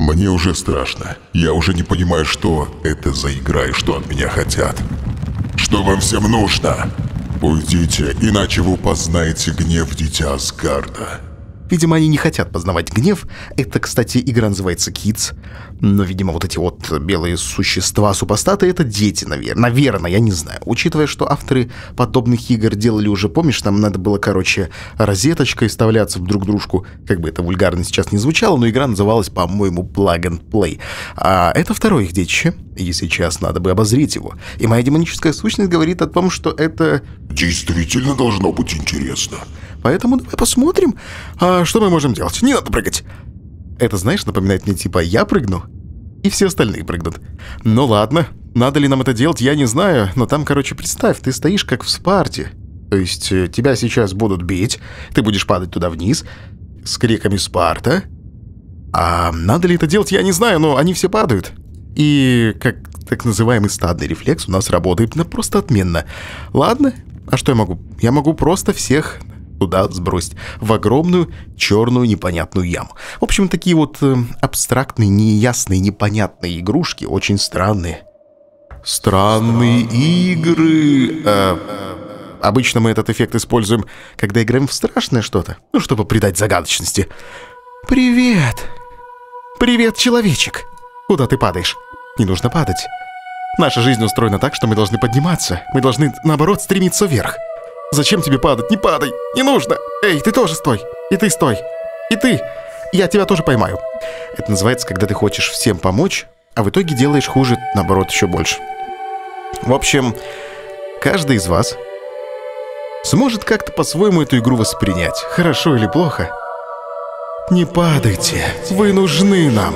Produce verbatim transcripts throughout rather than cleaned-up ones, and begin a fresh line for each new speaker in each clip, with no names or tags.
Мне уже страшно. Я уже не понимаю, что это за игра и что от меня хотят. Что вам всем нужно? Уйдите, иначе вы познаете гнев Дитя Асгарда.
Видимо, они не хотят познавать гнев. Это, кстати, игра называется Kids. Но, видимо, вот эти вот белые существа, супостаты, это дети, наверное. Наверное, я не знаю. Учитывая, что авторы подобных игр делали уже, помнишь, нам надо было, короче, розеточкой вставляться в друг дружку. Как бы это вульгарно сейчас не звучало, но игра называлась, по-моему, Plug and Play. А это второе их детище, и сейчас надо бы обозреть его. И моя демоническая сущность говорит о том, что это...
Действительно должно быть интересно.
Поэтому давай посмотрим, а что мы можем делать. Не надо прыгать. Это, знаешь, напоминает мне типа я прыгну, и все остальные прыгнут. Ну ладно, надо ли нам это делать, я не знаю. Но там, короче, представь, ты стоишь как в Спарте. То есть тебя сейчас будут бить, ты будешь падать туда вниз с криками «Спарта». А надо ли это делать, я не знаю, но они все падают. И как так называемый стадный рефлекс у нас работает ну, просто отменно. Ладно, а что я могу? Я могу просто всех... туда сбросить, в огромную черную непонятную яму. В общем, такие вот э, абстрактные, неясные, непонятные игрушки, очень странные. Странные игры. Э, обычно мы этот эффект используем, когда играем в страшное что-то, ну, чтобы придать загадочности. Привет! Привет, человечек! Куда ты падаешь? Не нужно падать. Наша жизнь устроена так, что мы должны подниматься. Мы должны, наоборот, стремиться вверх. Зачем тебе падать? Не падай! Не нужно! Эй, ты тоже стой! И ты стой! И ты! Я тебя тоже поймаю. Это называется, когда ты хочешь всем помочь, а в итоге делаешь хуже, наоборот, еще больше. В общем, каждый из вас сможет как-то по-своему эту игру воспринять. Хорошо или плохо. Не падайте! Вы нужны нам!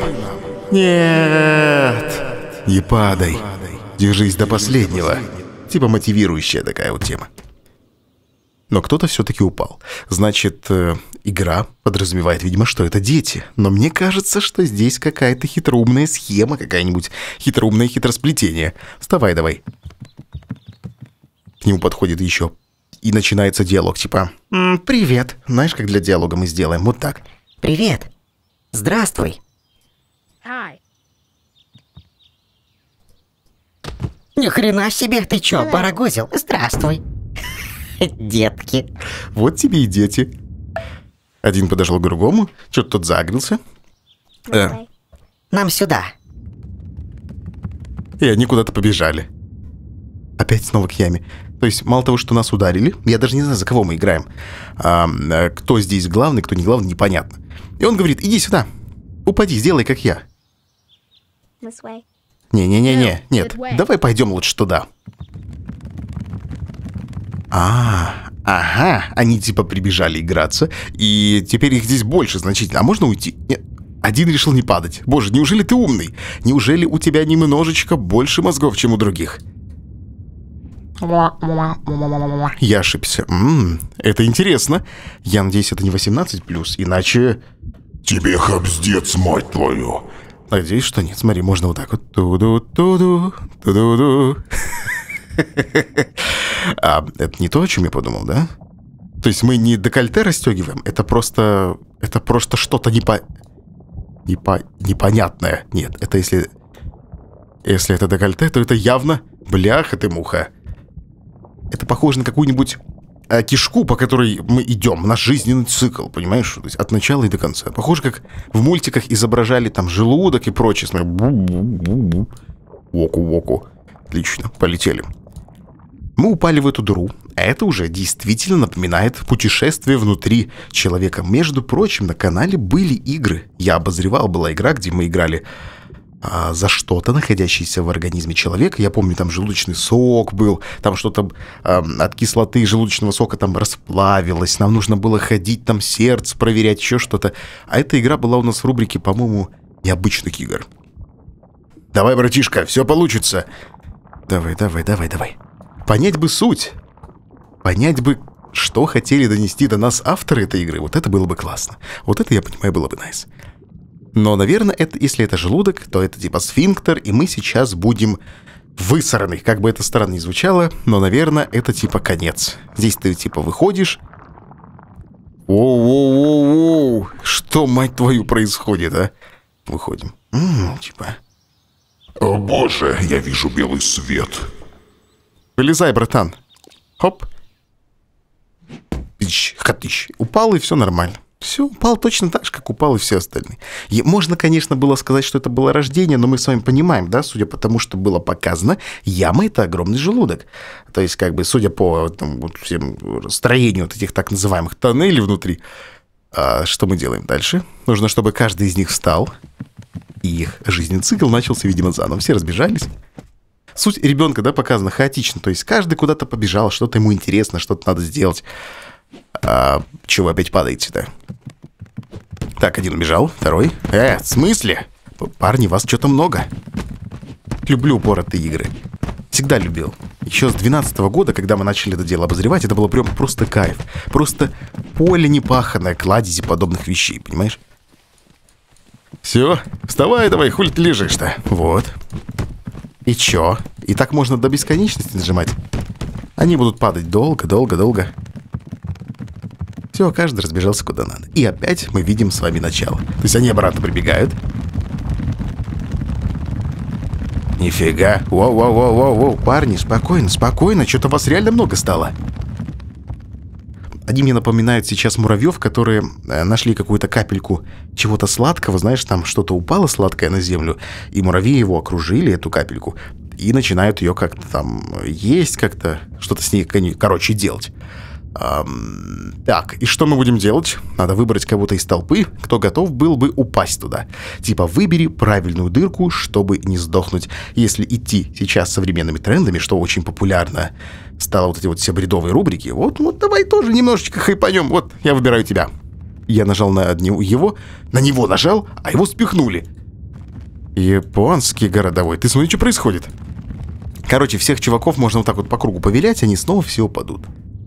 Нет! Не падай! Держись до последнего. Типа мотивирующая такая вот тема. Но кто-то все-таки упал. Значит, э, игра подразумевает, видимо, что это дети. Но мне кажется, что здесь какая-то хитроумная схема, какая-нибудь хитроумное хитросплетение. Вставай давай. К нему подходит еще. И начинается диалог, типа «М, «Привет». Знаешь, как для диалога мы сделаем? Вот так.
Привет. Здравствуй.
Hi.
Ни хрена себе, ты чё, барагозил? Здравствуй. Детки.
Вот тебе и дети. Один подошел к другому, что-то тот загрелся. Э,
Нам сюда.
и они куда-то побежали. Опять снова к яме. То есть, мало того, что нас ударили, я даже не знаю, за кого мы играем. А, а, кто здесь главный, кто не главный, непонятно. И он говорит, иди сюда, упади, сделай, как я.
This way.
Не-не-не-не, нет, давай пойдем лучше туда. А, ага, они типа прибежали играться, и теперь их здесь больше значительно. А можно уйти? Нет, один решил не падать. Боже, неужели ты умный? Неужели у тебя немножечко больше мозгов, чем у других? Я ошибся. М-м, это интересно. Я надеюсь, это не восемнадцать плюс, иначе...
Тебе хабздец, мать твою.
Надеюсь, что нет. Смотри, можно вот так вот. Ту-ду-ту-ду, ту-ду-ду. А, это не то, о чем я подумал, да? То есть мы не декольте расстегиваем, это просто... Это просто что-то непо... Непо... непонятное. Нет, это если... Если это декольте, то это явно... Бляха ты муха. Это похоже на какую-нибудь а, кишку, по которой мы идем. Наш жизненный цикл, понимаешь? То есть от начала и до конца. Похоже, как в мультиках изображали там желудок и прочее. Смотри. Бу-бу-бу-бу. Воку-воку. Отлично, полетели. Мы упали в эту дыру, а это уже действительно напоминает путешествие внутри человека. Между прочим, на канале были игры. Я обозревал, была игра, где мы играли а, за что-то, находящееся в организме человека. Я помню, там желудочный сок был, там что-то а, от кислоты желудочного сока там расплавилось. Нам нужно было ходить, там сердце проверять, еще что-то. А эта игра была у нас в рубрике, по-моему, необычных игр. Давай, братишка, все получится. Давай, давай, давай, давай. Понять бы суть. Понять бы, что хотели донести до нас авторы этой игры. Вот это было бы классно. Вот это, я понимаю, было бы найс. Но, наверное, это, если это желудок, то это типа сфинктер, и мы сейчас будем высраны. Как бы это странно ни звучало, но, наверное, это типа конец. Здесь ты типа выходишь. Воу-воу-воу-воу. Что, мать твою, происходит, а? Выходим. М, типа...
О боже, я вижу белый свет.
Вылезай, братан. Хоп. Тыщ, хатыщ. Упал, и все нормально. Все, упал точно так же, как упал и все остальные. И можно, конечно, было сказать, что это было рождение, но мы с вами понимаем, да, судя по тому, что было показано, яма — это огромный желудок. То есть, как бы, судя по там, вот, всем строению вот этих так называемых тоннелей внутри, а что мы делаем дальше? Нужно, чтобы каждый из них встал, и их жизненный цикл начался, видимо, заново. Все разбежались. Суть ребенка, да, показана хаотично. То есть каждый куда-то побежал, что-то ему интересно, что-то надо сделать. А, чего вы опять падаете-то? Так, один убежал, второй. Э, в смысле? Парни, вас что-то много. Люблю упоротые игры. Всегда любил. Еще с двенадцатого года, когда мы начали это дело обозревать, это было прям просто кайф. Просто поле непаханное, кладези подобных вещей, понимаешь? Все, вставай давай, хули ты лежишь-то? Вот. И чё? И так можно до бесконечности нажимать. Они будут падать долго, долго, долго. Все, каждый разбежался куда надо. И опять мы видим с вами начало. То есть они обратно прибегают. Нифига. Воу-воу-воу-воу-воу. Парни, спокойно, спокойно. Что-то вас реально много стало. Они мне напоминают сейчас муравьев, которые нашли какую-то капельку чего-то сладкого. Знаешь, там что-то упало сладкое на землю, и муравьи его окружили, эту капельку, и начинают ее как-то там есть, как-то что-то с ней, короче, делать. Эм, так, и что мы будем делать? Надо выбрать кого-то из толпы, кто готов был бы упасть туда. Типа, выбери правильную дырку, чтобы не сдохнуть. Если идти сейчас современными трендами, что очень популярно, стало вот эти вот все бредовые рубрики, вот, вот давай тоже немножечко хайпанем. Вот, я выбираю тебя. Я нажал на него, его, на него нажал, а его спихнули. Японский городовой. Ты смотри, что происходит. Короче, всех чуваков можно вот так вот по кругу повилять, они снова все упадут.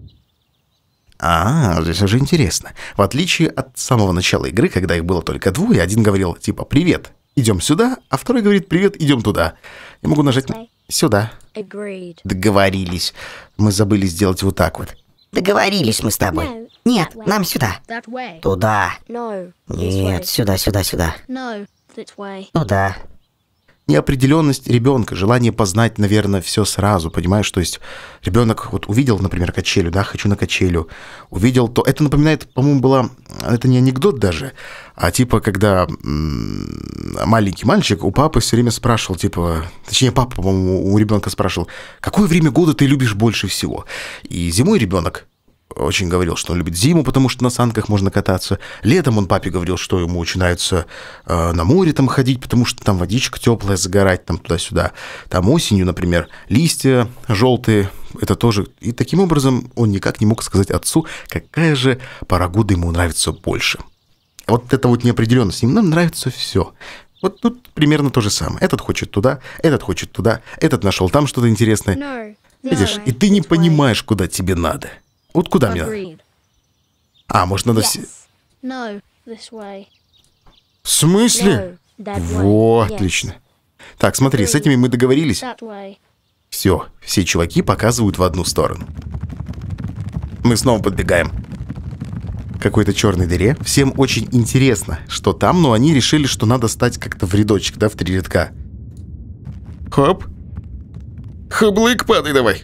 А, здесь уже интересно. В отличие от самого начала игры, когда их было только двое, один говорил типа «Привет, идем сюда», а второй говорит «Привет, идем туда». Я могу нажать сюда.
Agreed.
Договорились. Мы забыли сделать вот так вот.
Договорились мы с тобой.
No,
Нет,
that way.
нам сюда.
That way.
Туда.
No. This
Нет,
way.
сюда, сюда, сюда.
No. This way.
Туда.
Неопределенность ребенка, желание познать, наверное, все сразу, понимаешь? То есть ребенок вот увидел, например, качелю, да, хочу на качелю, увидел то... Это напоминает, по-моему, была... Это не анекдот даже, а типа, когда м- маленький мальчик у папы все время спрашивал, типа... Точнее, папа, по-моему, у ребенка спрашивал, какое время года ты любишь больше всего? И зимой ребенок очень говорил, что он любит зиму, потому что на санках можно кататься. Летом он папе говорил, что ему очень нравится э, на море там ходить, потому что там водичка теплая, загорать там туда-сюда. Там осенью, например, листья желтые, это тоже. И таким образом он никак не мог сказать отцу, какая же пора года ему нравится больше. Вот это вот неопределенность. Им нам нравится все. Вот тут примерно то же самое. Этот хочет туда, этот хочет туда, этот нашел там что-то интересное.
No.
Видишь,
No.
и ты не
This way.
понимаешь, куда тебе надо. Вот куда мне надо?
Agreed.
А, может, надо... все-
Yes. No. This way.
В смысле?
No. That way.
Во,
Yes.
отлично. Так, смотри, с этими мы договорились.
That way.
Все, все чуваки показывают в одну сторону. Мы снова подбегаем к какой-то черной дыре. Всем очень интересно, что там, но они решили, что надо стать как-то в рядочек, да, в три рядка. Хоп. Хаблык, падай давай.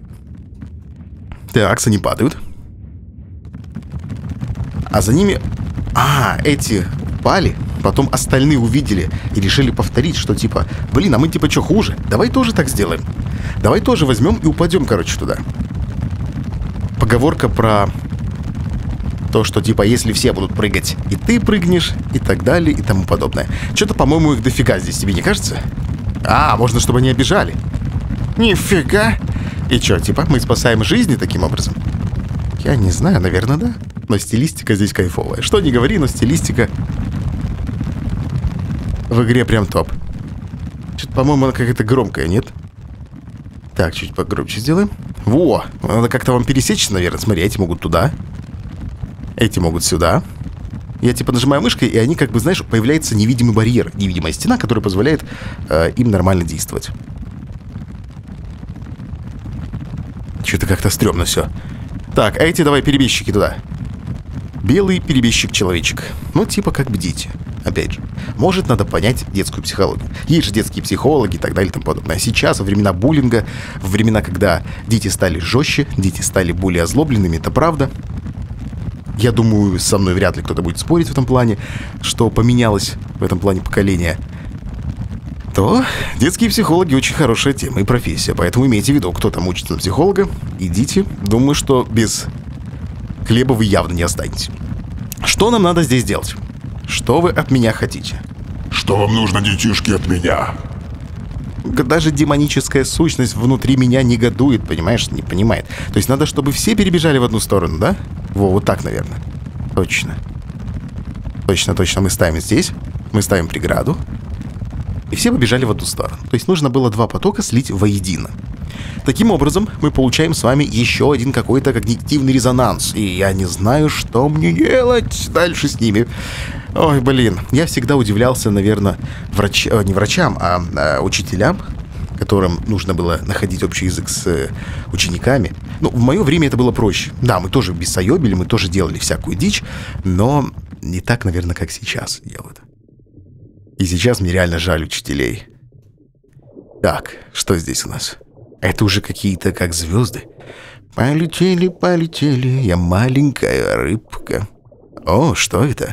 Так, они падают. А за ними... А, эти пали, потом остальные увидели и решили повторить, что типа, блин, а мы типа что, хуже? Давай тоже так сделаем. Давай тоже возьмем и упадем, короче, туда. Поговорка про то, что типа, если все будут прыгать, и ты прыгнешь, и так далее, и тому подобное. Что-то, по-моему, их дофига здесь, тебе не кажется? А, можно, чтобы они обижали. Нифига. И что, типа, мы спасаем жизни таким образом? Я не знаю, наверное, да. Но стилистика здесь кайфовая. Что ни говори, но стилистика в игре прям топ. Что-то, по-моему, она какая-то громкая, нет? Так, чуть погромче сделаем. Во! Надо как-то вам пересечься, наверное. Смотри, эти могут туда. Эти могут сюда. Я типа нажимаю мышкой, и они как бы, знаешь, появляется невидимый барьер, невидимая стена, которая позволяет э, им нормально действовать. Что-то как-то стрёмно все. Так, а эти давай перебежчики туда. Белый перебежчик-человечек. Ну, типа как бдите. Опять же, может, надо понять детскую психологию. Есть же детские психологи и так далее и тому подобное. А сейчас, во времена буллинга, во времена, когда дети стали жестче, дети стали более озлобленными, это правда. Я думаю, со мной вряд ли кто-то будет спорить в этом плане, что поменялось в этом плане поколение. То детские психологи очень хорошая тема и профессия. Поэтому имейте в виду, кто там учится на психолога, идите. Думаю, что без хлеба вы явно не останетесь. Что нам надо здесь делать? Что вы от меня хотите?
Что вам нужно, детишки, от меня?
Даже демоническая сущность внутри меня негодует, понимаешь, не понимает. То есть надо, чтобы все перебежали в одну сторону, да? Во, вот так, наверное. Точно. Точно, точно. Мы ставим здесь, мы ставим преграду, и все побежали в одну сторону. То есть нужно было два потока слить воедино. Таким образом, мы получаем с вами еще один какой-то когнитивный резонанс. И я не знаю, что мне делать дальше с ними. Ой, блин. Я всегда удивлялся, наверное, врач... не врачам, а, а учителям, которым нужно было находить общий язык с э, учениками. Ну, в мое время это было проще. Да, мы тоже бесоебили, мы тоже делали всякую дичь, но не так, наверное, как сейчас делают. И сейчас мне реально жаль учителей. Так, что здесь у нас? Это уже какие-то как звезды. Полетели, полетели, я маленькая рыбка. О, что это?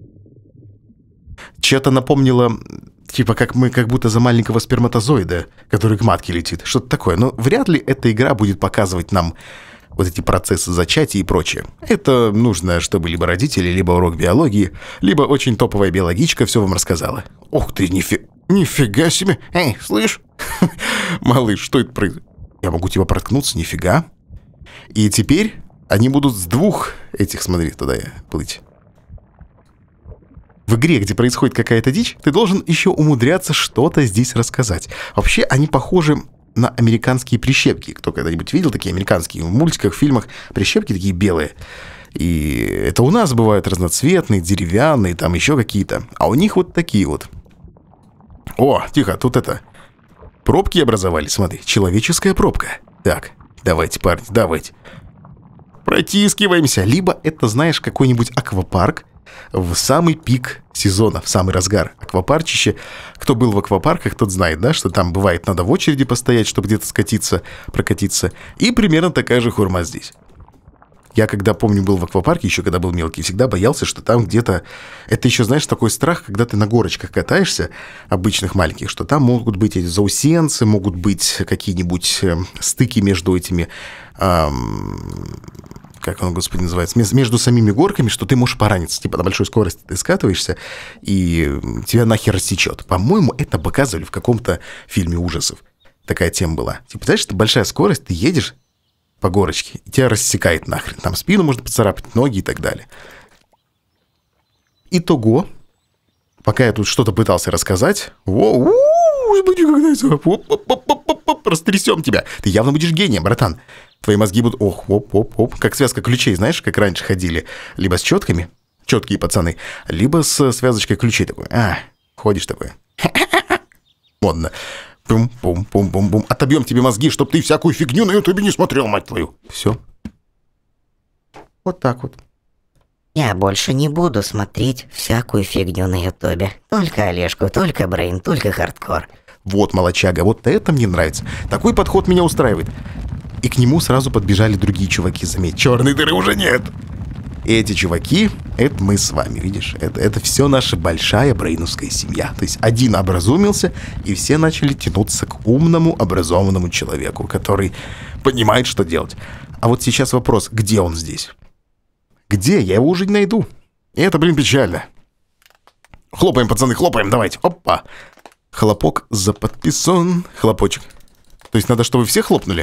Что-то напомнило, типа как мы как будто за маленького сперматозоида, который к матке летит. Что-то такое. Но вряд ли эта игра будет показывать нам вот эти процессы зачатия и прочее. Это нужно, чтобы либо родители, либо урок биологии, либо очень топовая биологичка все вам рассказала. Ух ты, нифи... нифига себе. Эй, слышь? Малыш, что это происходит? Я могу тебя проткнуться, нифига. И теперь они будут с двух этих, смотри, туда я плыть. В игре, где происходит какая-то дичь, ты должен еще умудряться что-то здесь рассказать. Вообще, они похожи на американские прищепки. Кто когда-нибудь видел такие американские в мультиках, в фильмах? Прищепки такие белые. И это у нас бывают разноцветные, деревянные, там еще какие-то. А у них вот такие вот. О, тихо, тут это... Пробки образовались, смотри. Человеческая пробка. Так, давайте, парни, давайте. Протискиваемся. Либо это, знаешь, какой-нибудь аквапарк в самый пик сезона, в самый разгар. Аквапарчище. Кто был в аквапарках, тот знает, да, что там бывает надо в очереди постоять, чтобы где-то скатиться, прокатиться. И примерно такая же хурма здесь. Я, когда, помню, был в аквапарке, еще когда был мелкий, всегда боялся, что там где-то... Это еще, знаешь, такой страх, когда ты на горочках катаешься, обычных маленьких, что там могут быть эти заусенцы, могут быть какие-нибудь э, стыки между этими... Эм, как он, господи, называется? Между самими горками, что ты можешь пораниться. Типа на большой скорости ты скатываешься, и тебя нахер рассечет. По-моему, это показывали в каком-то фильме ужасов. Такая тема была. Типа, знаешь, что большая скорость, ты едешь по горочке, и тебя рассекает нахрен. Там спину можно поцарапать, ноги и так далее. Итого, пока я тут что-то пытался рассказать, растрясем тебя. Ты явно будешь гением, братан. Твои мозги будут, ох, оп, оп, оп, как связка ключей, знаешь, как раньше ходили. Либо с четками, четкие пацаны, либо с связочкой ключей такой. А, ходишь такой. Модно. Пум-пум-пум-пум-пум. Отобьем тебе мозги, чтоб ты всякую фигню на ютубе не смотрел, мать твою. Все. Вот так вот.
Я больше не буду смотреть всякую фигню на ютубе. Только Олежку, только Брейн, только хардкор.
Вот, молочага, вот это мне нравится. Такой подход меня устраивает. И к нему сразу подбежали другие чуваки, заметь. Черной дыры уже нет. И эти чуваки, это мы с вами, видишь? Это, это все наша большая брейновская семья. То есть один образумился, и все начали тянуться к умному, образованному человеку, который понимает, что делать. А вот сейчас вопрос, где он здесь? Где? Я его уже не найду. И это, блин, печально. Хлопаем, пацаны, хлопаем, давайте. Опа. Хлопок за подписан. Хлопочек. То есть надо, чтобы все хлопнули?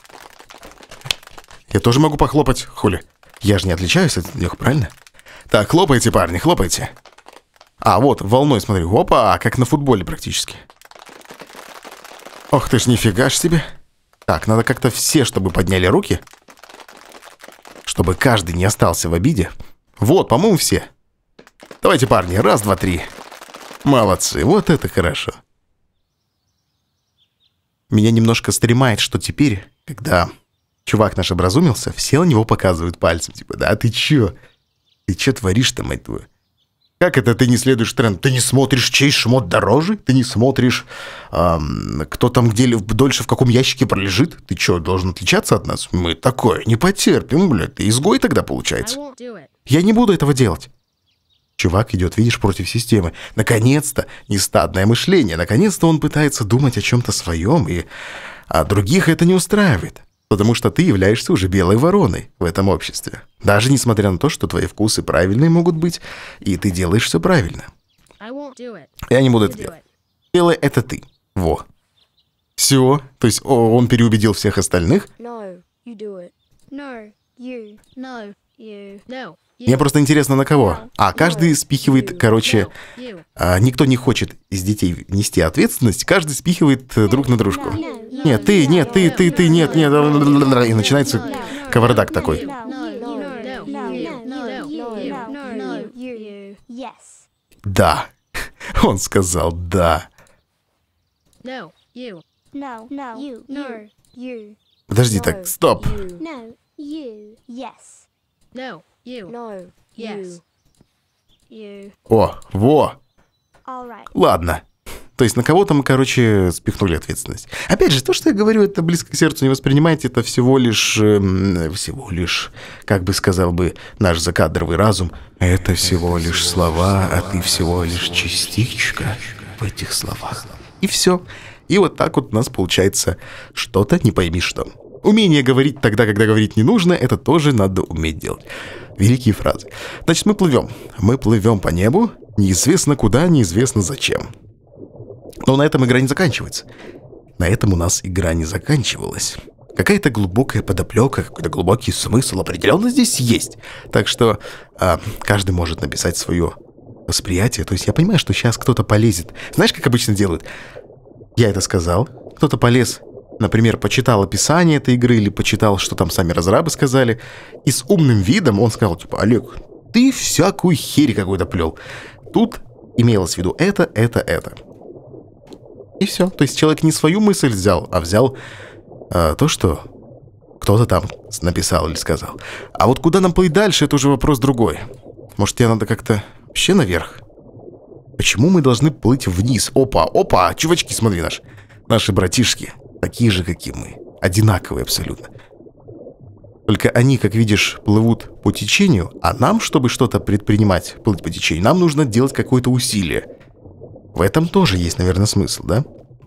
Я тоже могу похлопать, хули. Я же не отличаюсь от них, правильно? Так, хлопайте, парни, хлопайте. А, вот, волной, смотри. Опа, как на футболе практически. Ох ты ж, нифига ж себе. Так, надо как-то все, чтобы подняли руки. Чтобы каждый не остался в обиде. Вот, по-моему, все. Давайте, парни, раз, два, три. Молодцы, вот это хорошо. Меня немножко стремает, что теперь, когда... чувак наш образумился, все на него показывают пальцем. Типа, да ты чё? Ты чё творишь-то, мать твою? Как это ты не следуешь тренду? Ты не смотришь, чей шмот дороже? Ты не смотришь, эм, кто там где дольше в каком ящике пролежит? Ты что, должен отличаться от нас? Мы такое не потерпим, блядь. Ты изгой тогда
I
получается.
won't do it.
Я не буду этого делать. Чувак идет, видишь, против системы. Наконец-то нестадное мышление. Наконец-то он пытается думать о чем-то своем, и а других это не устраивает. Потому что ты являешься уже белой вороной в этом обществе. Даже несмотря на то, что твои вкусы правильные могут быть, и ты делаешь все правильно.
I won't do it.
Я не буду
You
это
do
делать.
it.
Делай это ты. Во. Все. То есть о, он переубедил всех остальных.
No, you do it. No, you. No, you. No, you.
Мне просто интересно, на кого. А каждый спихивает, короче,
No, you.
а, никто не хочет из детей нести ответственность, каждый спихивает э, друг на дружку.
No,
Нет, ты, нет, ты, ты, ты, нет, нет. И начинается кавардак такой.
No, you. No,
No,
you.
no,
No,
you,
you.
no,
No,
no,
you.
you. Yes.
Да. Он сказал да.
No, you.
No, no, you,
No,
you.
Подожди, так, стоп.
you.
No, you. Yes.
No, you.
No,
Yes. You.
О, во.
All right.
Ладно. То есть на кого-то мы, короче, спихнули ответственность. Опять же, то, что я говорю, это близко к сердцу, не воспринимайте, это всего лишь, эм, всего лишь, как бы сказал бы наш закадровый разум, это всего лишь слова, а ты всего лишь частичка в этих словах. И все. И вот так вот у нас получается что-то, не пойми что. Умение говорить тогда, когда говорить не нужно, это тоже надо уметь делать. Великие фразы. Значит, мы плывем. Мы плывем по небу, неизвестно куда, неизвестно зачем. Но на этом игра не заканчивается. На этом у нас игра не заканчивалась. Какая-то глубокая подоплека, какой-то глубокий смысл определенно здесь есть. Так что а, каждый может написать свое восприятие. То есть я понимаю, что сейчас кто-то полезет. Знаешь, как обычно делают? Я это сказал, кто-то полез, например, почитал описание этой игры или почитал, что там сами разрабы сказали, и с умным видом он сказал, типа, Олег, ты всякую херь какую-то плел. Тут имелось в виду это, это, это. И все. То есть человек не свою мысль взял, а взял а, то, что кто-то там написал или сказал. А вот куда нам плыть дальше, это уже вопрос другой. Может, тебе надо как-то вообще наверх? Почему мы должны плыть вниз? Опа, опа, чувачки, смотри, наши, наши братишки, такие же, как и мы. Одинаковые абсолютно. Только они, как видишь, плывут по течению, а нам, чтобы что-то предпринимать, плыть по течению, нам нужно делать какое-то усилие. В этом тоже есть, наверное, смысл, да?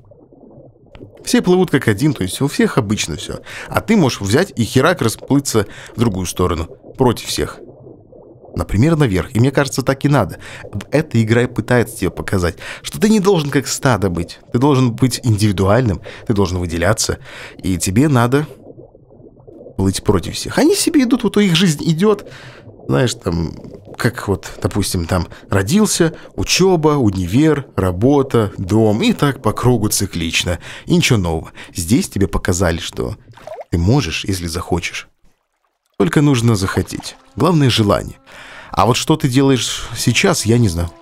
Все плывут как один, то есть у всех обычно все. А ты можешь взять и херак расплыться в другую сторону, против всех. Например, наверх. И мне кажется, так и надо. Эта игра и пытается тебе показать, что ты не должен как стадо быть. Ты должен быть индивидуальным, ты должен выделяться. И тебе надо плыть против всех. Они себе идут, вот их жизнь идет. Знаешь, там, как вот, допустим, там родился, учеба, универ, работа, дом, и так по кругу циклично. И ничего нового. Здесь тебе показали, что ты можешь, если захочешь. Только нужно захотеть. Главное — желание. А вот что ты делаешь сейчас, я не знаю.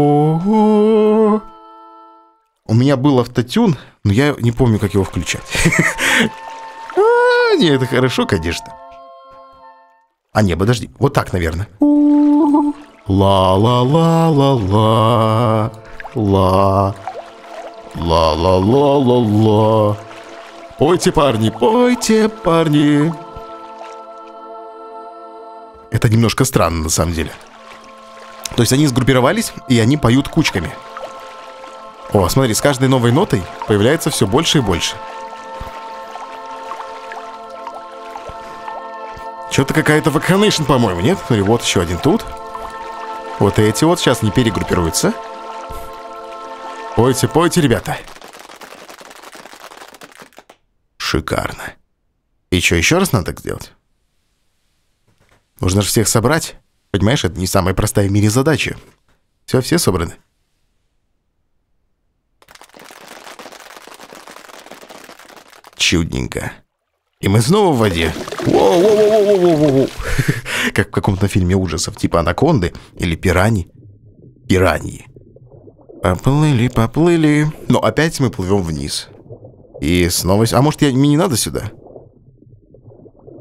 О-о-о. У меня был автотюн, но я не помню, как его включать. А, не, это хорошо, конечно. А не, подожди, вот так, наверное. Ла-ла-ла-ла-ла. Ла. Ла-ла-ла-ла-ла. Пойте, парни, пойте, парни. Это немножко странно, на самом деле. То есть они сгруппировались, и они поют кучками. О, смотри, с каждой новой нотой появляется все больше и больше. Что-то какая-то вакханейшн, по-моему, нет? Смотри, вот еще один тут. Вот эти вот сейчас не перегруппируются. Пойте, пойте, ребята. Шикарно. И что, еще раз надо так сделать? Нужно же всех собрать. Понимаешь, это не самая простая в мире задача. Все, все собраны. Чудненько. И мы снова в воде. Воу-воу-воу-воу-воу-воу. Как в каком-то фильме ужасов, типа «Анаконды» или «Пираньи». Пираньи. Поплыли, поплыли. Но опять мы плывем вниз. И снова... А может, я... мне не надо сюда?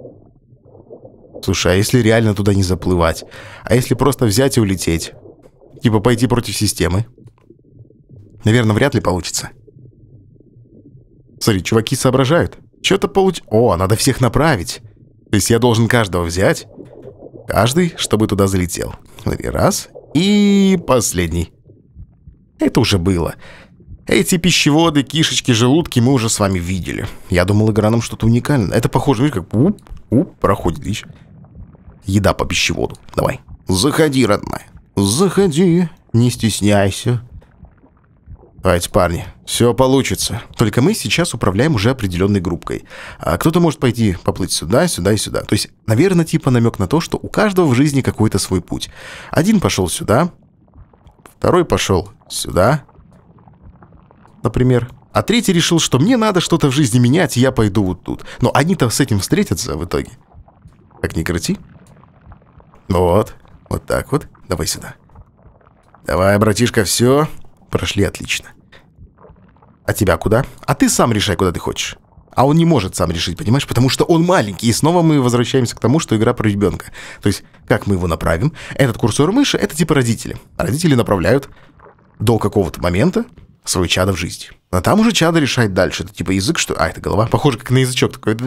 Слушай, а если реально туда не заплывать? А если просто взять и улететь? Типа пойти против системы. Наверное, вряд ли получится. Смотри, чуваки соображают. Что-то получ... О, надо всех направить. То есть я должен каждого взять. Каждый, чтобы туда залетел. Смотри, раз. И последний. Это уже было. Эти пищеводы, кишечки, желудки мы уже с вами видели. Я думал, игра нам что-то уникальное. Это похоже, видишь, как уп, уп, проходит, видишь? Еда по пищеводу. Давай. Заходи, родная. Заходи. Не стесняйся. Давайте, парни, все получится. Только мы сейчас управляем уже определенной группкой. А кто-то может пойти поплыть сюда, сюда и сюда. То есть, наверное, типа намек на то, что у каждого в жизни какой-то свой путь. Один пошел сюда, второй пошел сюда, например. А третий решил, что мне надо что-то в жизни менять, и я пойду вот тут. Но они-то с этим встретятся в итоге. Как ни крути. Вот, вот так вот. Давай сюда. Давай, братишка, все. Прошли отлично. А тебя куда? А ты сам решай, куда ты хочешь. А он не может сам решить, понимаешь? Потому что он маленький. И снова мы возвращаемся к тому, что игра про ребенка. То есть, как мы его направим? Этот курсор мыши — это типа родители. Родители направляют до какого-то момента свое чадо в жизни. А там уже чадо решает дальше. Это типа язык, что... А, это голова. Похоже, как на язычок такой.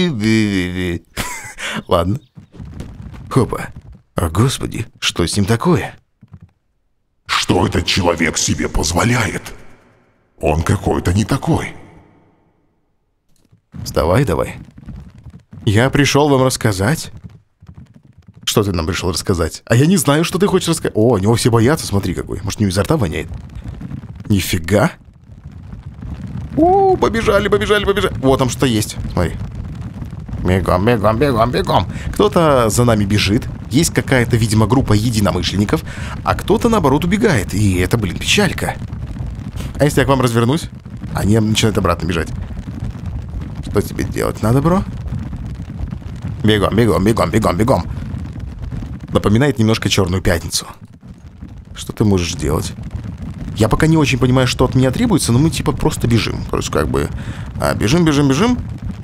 Ладно. Хопа. О, господи, что с ним такое?
Что этот человек себе позволяет? Он какой-то не такой.
Вставай давай. Я пришел вам рассказать. Что ты нам пришел рассказать? А я не знаю, что ты хочешь рассказать. О, у него все боятся, смотри какой. Может, у него изо рта воняет? Нифига. О, побежали, побежали, побежали. Вот там что есть, смотри. Бегом, бегом, бегом, бегом. Кто-то за нами бежит. Есть какая-то, видимо, группа единомышленников. А кто-то, наоборот, убегает. И это, блин, печалька. А если я к вам развернусь? Они начинают обратно бежать. Что тебе делать надо, бро? Бегом, бегом, бегом, бегом, бегом. Напоминает немножко Черную пятницу. Что ты можешь делать? Я пока не очень понимаю, что от меня требуется, но мы типа просто бежим. То есть как бы а, бежим, бежим, бежим.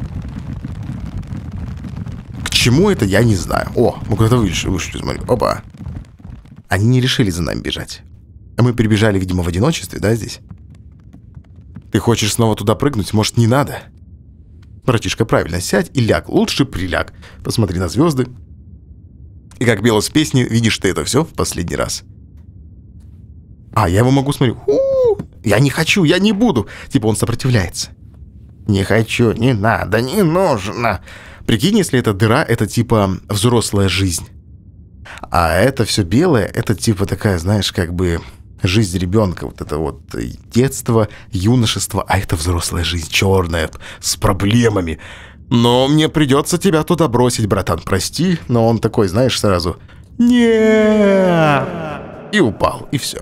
К чему это, я не знаю. О, мы куда-то вышли, вышли, смотри. Опа. Они не решили за нами бежать. А мы прибежали, видимо, в одиночестве, да, здесь? Ты хочешь снова туда прыгнуть? Может, не надо? Братишка, правильно, сядь и ляг. Лучше приляг. Посмотри на звезды. И как бело с песни, видишь ты это все в последний раз. А, я его могу смотреть. У-у-у! Я не хочу, я не буду. Типа он сопротивляется. Не хочу, не надо, не нужно. Прикинь, если эта дыра, это типа взрослая жизнь. А это все белое, это типа такая, знаешь, как бы жизнь ребенка. Вот это вот детство, юношество, а это взрослая жизнь, черная, с проблемами. Но мне придется тебя туда бросить, братан, прости. Но он такой, знаешь, сразу нет. И упал, и все.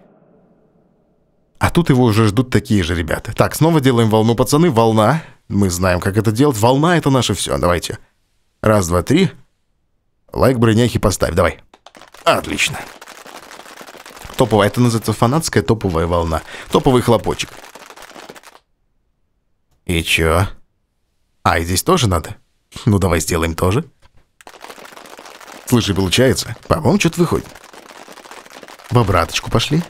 А тут его уже ждут такие же ребята. Так, снова делаем волну, пацаны. Волна. Мы знаем, как это делать. Волна — это наше все. Давайте. Раз, два, три. Лайк, броняхи поставь. Давай. Отлично. Топовая. Это называется фанатская топовая волна. Топовый хлопочек. И чё? А, и здесь тоже надо? Ну, давай сделаем тоже. Слушай, получается? По-моему, что-то выходит. В обраточку пошли.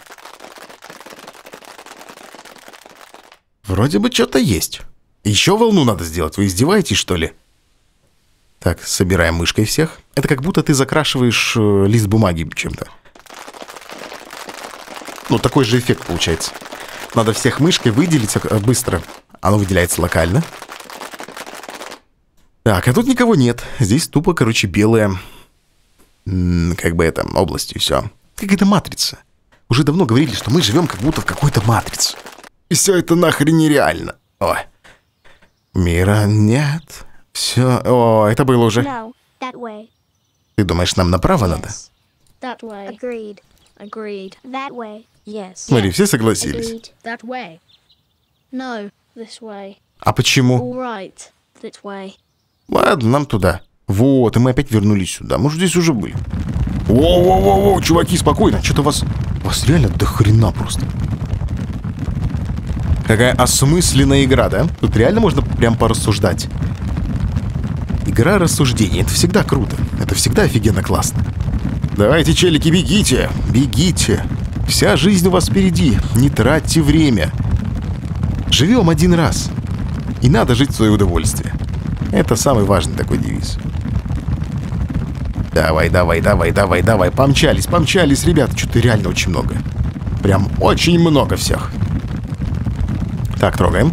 Вроде бы что-то есть. Еще волну надо сделать. Вы издеваетесь, что ли? Так, собираем мышкой всех. Это как будто ты закрашиваешь э, лист бумаги чем-то. Ну, такой же эффект получается. Надо всех мышкой выделить быстро. Оно выделяется локально. Так, а тут никого нет. Здесь тупо, короче, белая... М-м, как бы это, область, и все. Какая-то матрица. Уже давно говорили, что мы живем как будто в какой-то матрице. И все это нахрен нереально. О. Мира нет. Все. О, это было уже.
No, that way.
Ты думаешь, нам направо
Yes.
надо?
That way.
Agreed.
Agreed.
That way.
Yes.
Смотри, все согласились.
Agreed. That way. No, this way.
А почему?
All right. That way.
Ладно, нам туда. Вот, и мы опять вернулись сюда. Мы же здесь уже были. Воу-воу-воу, чуваки, спокойно. Что-то вас... Вас реально до хрена просто. Какая осмысленная игра, да? Тут реально можно прям порассуждать. Игра рассуждений. Это всегда круто. Это всегда офигенно классно. Давайте, челики, бегите, бегите. Вся жизнь у вас впереди, не тратьте время. Живем один раз, и надо жить в свое удовольствие. Это самый важный такой девиз. Давай, давай, давай, давай, давай, помчались, помчались, ребята, что-то реально очень много. Прям очень много всех. Так, трогаем.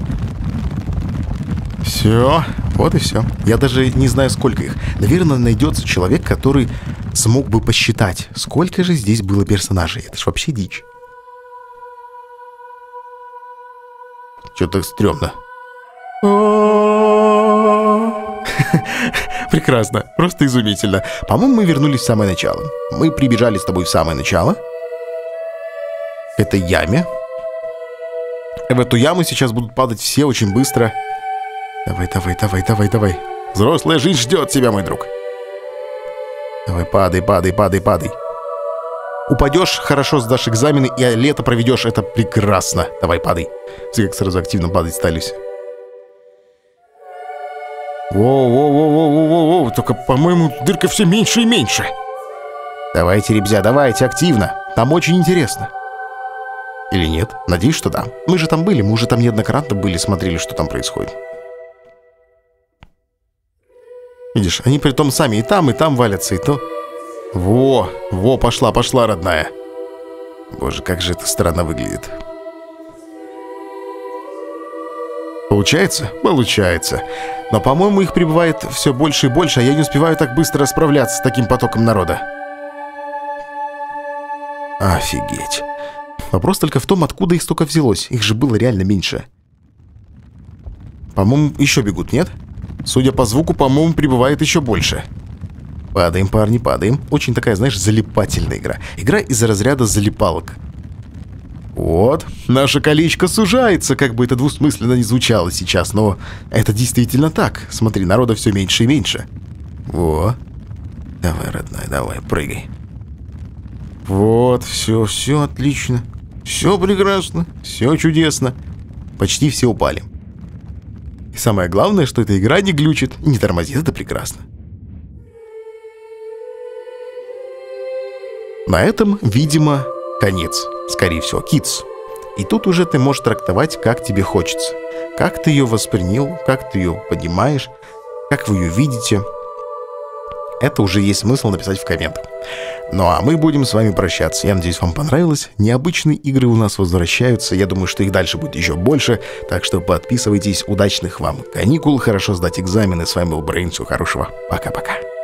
Все, вот и все. Я даже не знаю, сколько их. Наверное, найдется человек, который смог бы посчитать, сколько же здесь было персонажей. Это ж вообще дичь. Что-то стрёмно. Прекрасно, просто изумительно. По-моему, мы вернулись в самое начало. Мы прибежали с тобой в самое начало. К этой яме. В эту яму сейчас будут падать все очень быстро. Давай, давай, давай, давай, давай. Взрослая жизнь ждет тебя, мой друг. Давай, падай, падай, падай, падай. Упадешь, хорошо сдашь экзамены, и лето проведешь, это прекрасно. Давай, падай. Все как сразу активно падать стались. Воу-воу-воу-воу-воу-воу. Только, по-моему, дырка все меньше и меньше. Давайте, ребзя, давайте, активно. Там очень интересно. Или нет? Надеюсь, что да. Мы же там были, мы уже там неоднократно были, смотрели, что там происходит. Видишь, они при том сами и там, и там валятся, и то... Во, во, пошла, пошла, родная. Боже, как же это странно выглядит. Получается? Получается. Но, по-моему, их прибывает все больше и больше, а я не успеваю так быстро справляться с таким потоком народа. Офигеть. Вопрос только в том, откуда их столько взялось. Их же было реально меньше. По-моему, еще бегут, нет? Судя по звуку, по-моему, прибывает еще больше. Падаем, парни, падаем. Очень такая, знаешь, залипательная игра. Игра из-за разряда залипалок. Вот, наше колечко сужается, как бы это двусмысленно не звучало сейчас, но это действительно так. Смотри, народа все меньше и меньше. Во. Давай, родная, давай, прыгай. Вот, все, все отлично. Все прекрасно, все чудесно. Почти все упали. И самое главное, что эта игра не глючит и не тормозит, это прекрасно. На этом, видимо, конец. Скорее всего, Kids. И тут уже ты можешь трактовать, как тебе хочется. Как ты ее воспринял, как ты ее понимаешь, как вы ее видите. Это уже есть смысл написать в комментах. Ну а мы будем с вами прощаться. Я надеюсь, вам понравилось. Необычные игры у нас возвращаются. Я думаю, что их дальше будет еще больше. Так что подписывайтесь. Удачных вам каникул. Хорошо сдать экзамены. С вами был Брейн. Всего хорошего. Пока-пока.